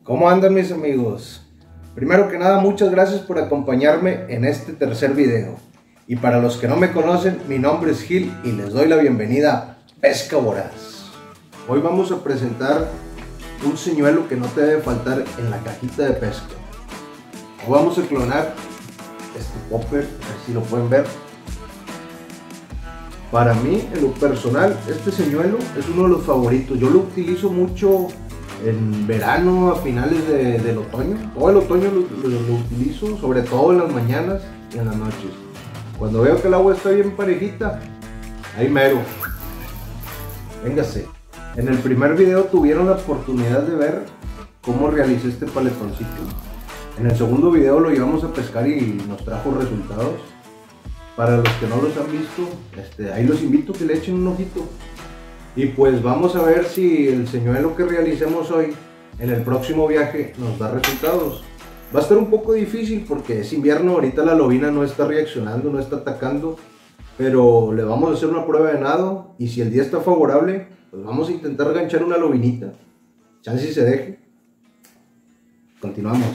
¿Cómo andan mis amigos? Primero que nada, muchas gracias por acompañarme en este tercer video. Y para los que no me conocen, mi nombre es Gil y les doy la bienvenida a Pesca Voraz. Hoy vamos a presentar un señuelo que no te debe faltar en la cajita de pesca. Hoy vamos a clonar este popper, a ver si lo pueden ver. Para mí, en lo personal, este señuelo es uno de los favoritos. Yo lo utilizo mucho en verano, a finales del otoño. Todo el otoño lo utilizo, sobre todo en las mañanas y en las noches. Cuando veo que el agua está bien parejita, ahí mero. Véngase. En el primer video tuvieron la oportunidad de ver cómo realicé este paletoncito. En el segundo video lo llevamos a pescar y nos trajo resultados. Para los que no los han visto, ahí los invito a que le echen un ojito. Y pues vamos a ver si el señuelo que realicemos hoy en el próximo viaje nos da resultados. Va a estar un poco difícil porque es invierno, ahorita la lobina no está reaccionando, no está atacando. Pero le vamos a hacer una prueba de nado y si el día está favorable, pues vamos a intentar ganchar una lobinita. Chance si se deje. Continuamos.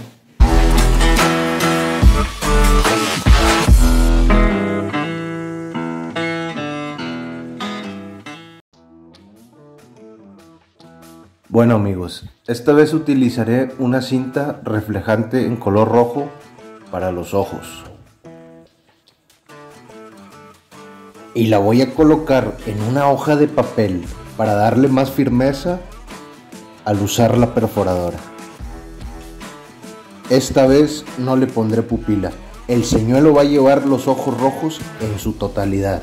Bueno amigos, esta vez utilizaré una cinta reflejante en color rojo para los ojos. Y la voy a colocar en una hoja de papel para darle más firmeza al usar la perforadora. Esta vez no le pondré pupila. El señuelo va a llevar los ojos rojos en su totalidad.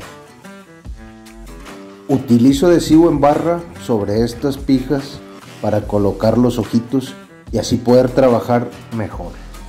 Utilizo adhesivo en barra sobre estas pijas para colocar los ojitos y así poder trabajar mejor.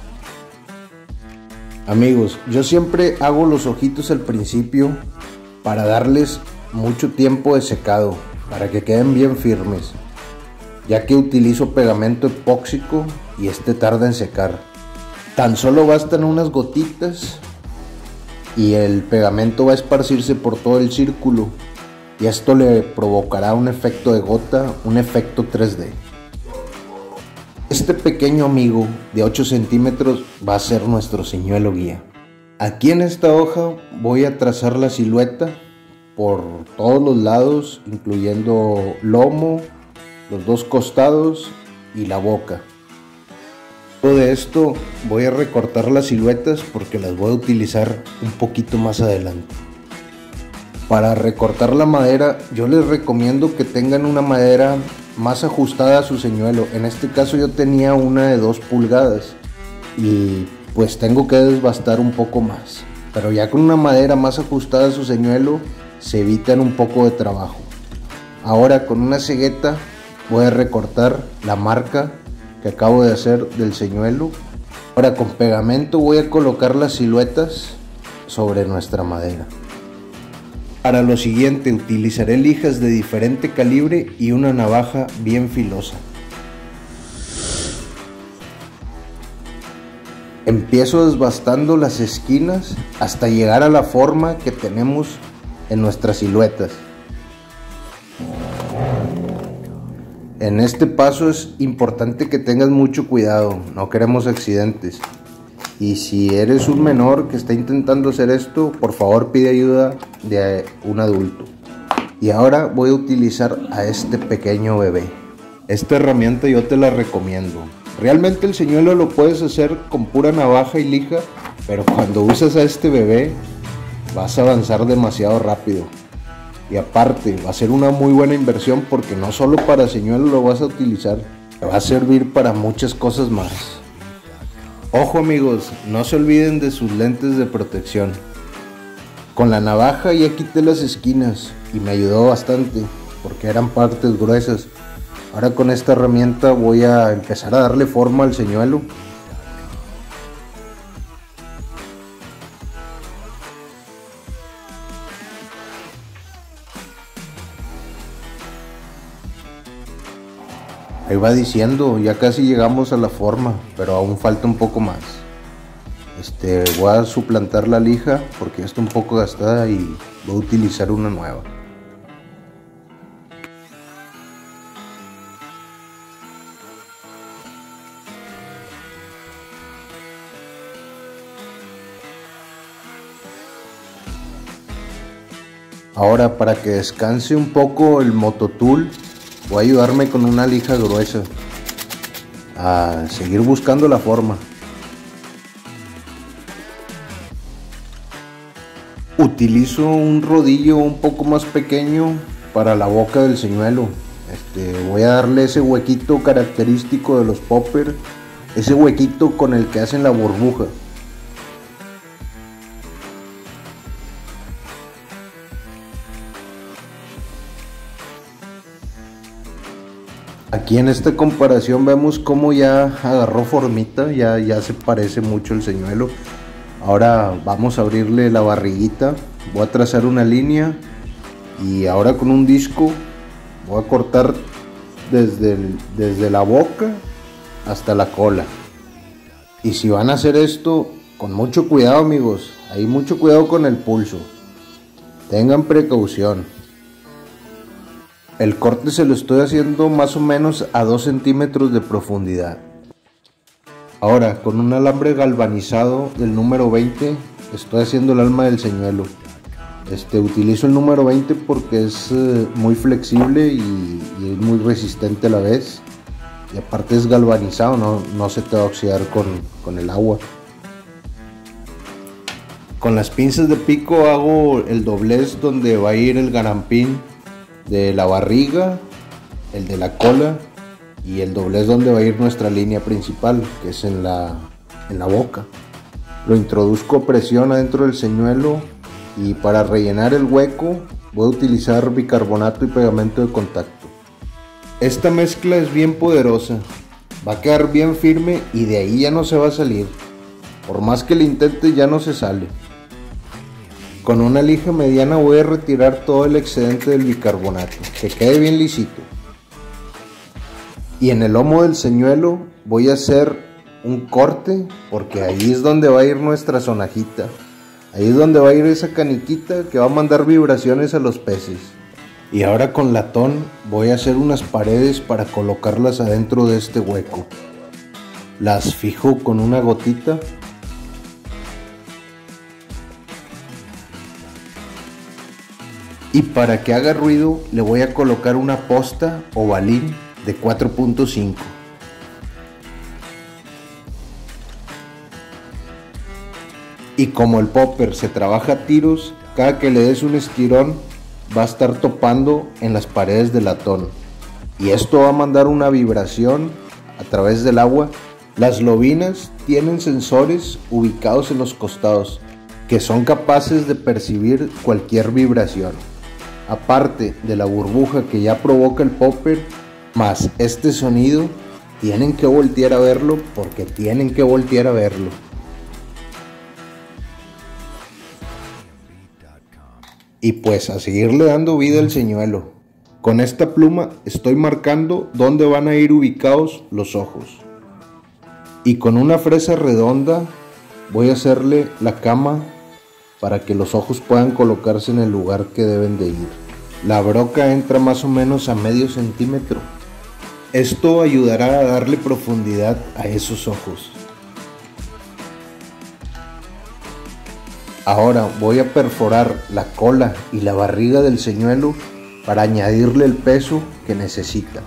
Amigos, yo siempre hago los ojitos al principio para darles mucho tiempo de secado, para que queden bien firmes, ya que utilizo pegamento epóxico y tarda en secar. Tan solo bastan unas gotitas y el pegamento va a esparcirse por todo el círculo. Y esto le provocará un efecto de gota, un efecto 3D. Este pequeño amigo de 8 centímetros va a ser nuestro señuelo guía. Aquí en esta hoja voy a trazar la silueta por todos los lados, incluyendo lomo, los dos costados y la boca. Todo de esto voy a recortar las siluetas porque las voy a utilizar un poquito más adelante. Para recortar la madera, yo les recomiendo que tengan una madera más ajustada a su señuelo. En este caso yo tenía una de 2 pulgadas y pues tengo que desbastar un poco más. Pero ya con una madera más ajustada a su señuelo se evitan un poco de trabajo. Ahora con una cegueta voy a recortar la marca que acabo de hacer del señuelo. Ahora con pegamento voy a colocar las siluetas sobre nuestra madera. Para lo siguiente utilizaré lijas de diferente calibre y una navaja bien filosa. Empiezo desbastando las esquinas hasta llegar a la forma que tenemos en nuestras siluetas. En este paso es importante que tengas mucho cuidado, no queremos accidentes. Y si eres un menor que está intentando hacer esto, por favor pide ayuda de un adulto. Y ahora voy a utilizar a este pequeño bebé. Esta herramienta yo te la recomiendo. Realmente el señuelo lo puedes hacer con pura navaja y lija, pero cuando usas a este bebé vas a avanzar demasiado rápido. Y aparte va a ser una muy buena inversión porque no solo para señuelo lo vas a utilizar, te va a servir para muchas cosas más. Ojo amigos, no se olviden de sus lentes de protección. Con la navaja ya quité las esquinas y me ayudó bastante porque eran partes gruesas. Ahora con esta herramienta voy a empezar a darle forma al señuelo. Ahí va diciendo, ya casi llegamos a la forma, pero aún falta un poco más. Voy a suplantar la lija porque ya está un poco gastada y voy a utilizar una nueva. Ahora, para que descanse un poco el mototool, voy a ayudarme con una lija gruesa a seguir buscando la forma. Utilizo un rodillo un poco más pequeño para la boca del señuelo. Voy a darle ese huequito característico de los popper, ese huequito con el que hacen la burbuja. Aquí en esta comparación vemos cómo ya agarró formita, ya se parece mucho el señuelo. Ahora vamos a abrirle la barriguita, voy a trazar una línea y ahora con un disco voy a cortar desde la boca hasta la cola. Y si van a hacer esto, con mucho cuidado, amigos, hay mucho cuidado con el pulso, tengan precaución. El corte se lo estoy haciendo más o menos a 2 centímetros de profundidad. Ahora con un alambre galvanizado del número 20 estoy haciendo el alma del señuelo. Utilizo el número 20 porque es muy flexible y es muy resistente a la vez. Y aparte es galvanizado, no se te va a oxidar con el agua. Con las pinzas de pico hago el doblez donde va a ir el garampín de la barriga, el de la cola y el doblez donde va a ir nuestra línea principal, que es en la boca. Lo introduzco a presión adentro del señuelo y para rellenar el hueco voy a utilizar bicarbonato y pegamento de contacto. Esta mezcla es bien poderosa, va a quedar bien firme y de ahí ya no se va a salir. Por más que lo intente ya no se sale. Con una lija mediana voy a retirar todo el excedente del bicarbonato, que quede bien lisito. Y en el lomo del señuelo voy a hacer un corte, porque ahí es donde va a ir nuestra sonajita. Ahí es donde va a ir esa caniquita que va a mandar vibraciones a los peces. Y ahora con latón voy a hacer unas paredes para colocarlas adentro de este hueco. Las fijo con una gotita. Y para que haga ruido le voy a colocar una posta o balín de 4.5. Y como el popper se trabaja a tiros, cada que le des un estirón va a estar topando en las paredes de latón. Y esto va a mandar una vibración a través del agua. Las lobinas tienen sensores ubicados en los costados que son capaces de percibir cualquier vibración. Aparte de la burbuja que ya provoca el popper, más este sonido, tienen que voltear a verlo porque tienen que voltear a verlo. Y pues a seguirle dando vida al señuelo. Con esta pluma estoy marcando dónde van a ir ubicados los ojos. Y con una fresa redonda voy a hacerle la cama para que los ojos puedan colocarse en el lugar que deben de ir. La broca entra más o menos a medio centímetro. Esto ayudará a darle profundidad a esos ojos. Ahora voy a perforar la cola y la barriga del señuelo para añadirle el peso que necesita.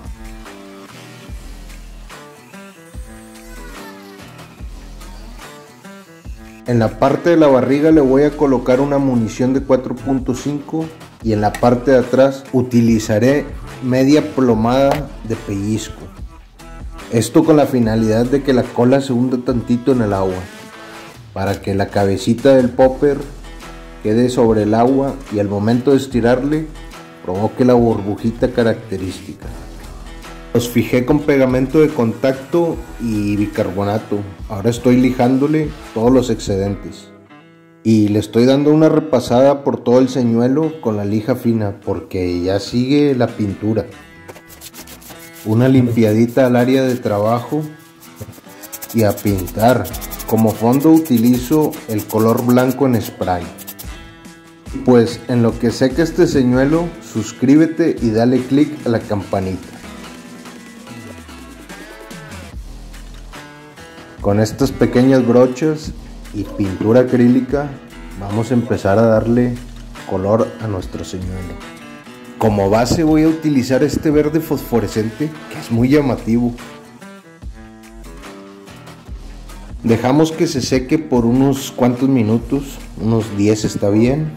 En la parte de la barriga le voy a colocar una munición de 4.5 y en la parte de atrás utilizaré media plomada de pellizco. Esto con la finalidad de que la cola se hunda tantito en el agua, para que la cabecita del popper quede sobre el agua y al momento de estirarle provoque la burbujita característica. Los fijé con pegamento de contacto y bicarbonato. Ahora estoy lijándole todos los excedentes. Y le estoy dando una repasada por todo el señuelo con la lija fina porque ya sigue la pintura. Una limpiadita al área de trabajo y a pintar. Como fondo utilizo el color blanco en spray. Pues en lo que seca este señuelo, suscríbete y dale click a la campanita. Con estas pequeñas brochas y pintura acrílica vamos a empezar a darle color a nuestro señuelo. Como base voy a utilizar este verde fosforescente que es muy llamativo. Dejamos que se seque por unos cuantos minutos, unos 10 está bien.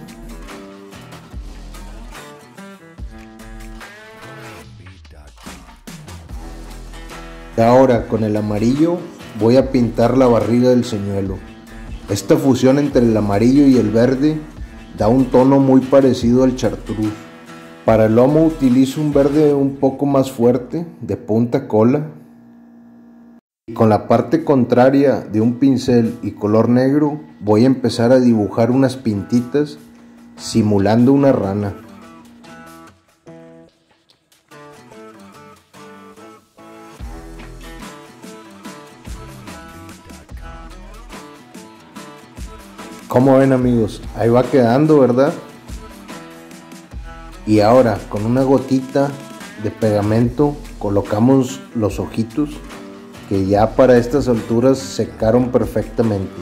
Ahora con el amarillo voy a pintar la barriga del señuelo. Esta fusión entre el amarillo y el verde da un tono muy parecido al chartreuse. Para el lomo utilizo un verde un poco más fuerte, de punta cola. Y con la parte contraria de un pincel y color negro voy a empezar a dibujar unas pintitas simulando una rana. Como ven amigos, ahí va quedando, ¿verdad? Y ahora con una gotita de pegamento colocamos los ojitos que ya para estas alturas secaron perfectamente.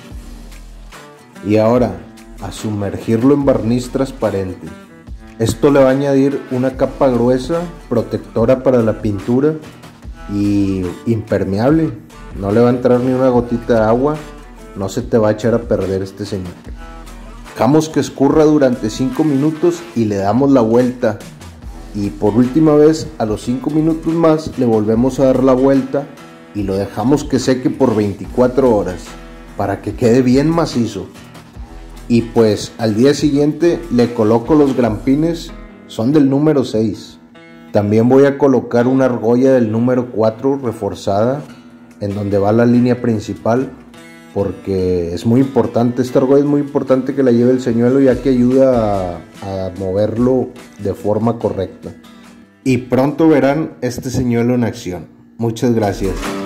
Y ahora a sumergirlo en barniz transparente. Esto le va a añadir una capa gruesa, protectora para la pintura y impermeable. No le va a entrar ni una gotita de agua. No se te va a echar a perder este señuelo. Dejamos que escurra durante 5 minutos y le damos la vuelta. Y por última vez, a los 5 minutos más, le volvemos a dar la vuelta y lo dejamos que seque por 24 horas para que quede bien macizo. Y pues al día siguiente le coloco los grampines, son del número 6. También voy a colocar una argolla del número 4 reforzada en donde va la línea principal, porque es muy importante, esta argolla es muy importante que la lleve el señuelo, ya que ayuda a moverlo de forma correcta. Y pronto verán este señuelo en acción. Muchas gracias.